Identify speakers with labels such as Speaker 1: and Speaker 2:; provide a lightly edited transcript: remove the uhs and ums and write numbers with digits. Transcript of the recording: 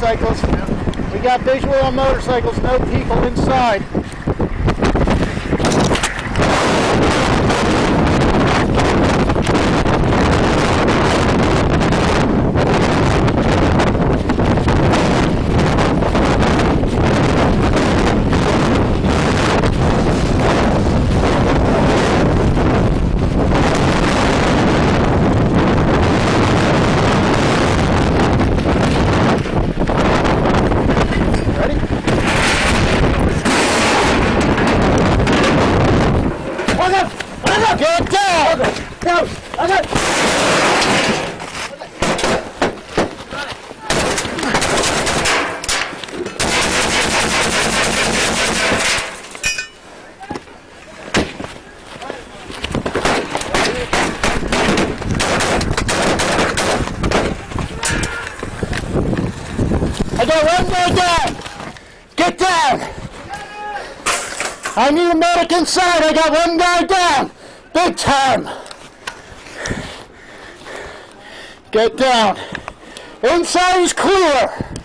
Speaker 1: motorcycles. We got visual on motorcycles, no people inside. Get down! Down! I got one guy down! Get down! I need a medic inside. I got one guy down! Big time! Get down! Inside is clear!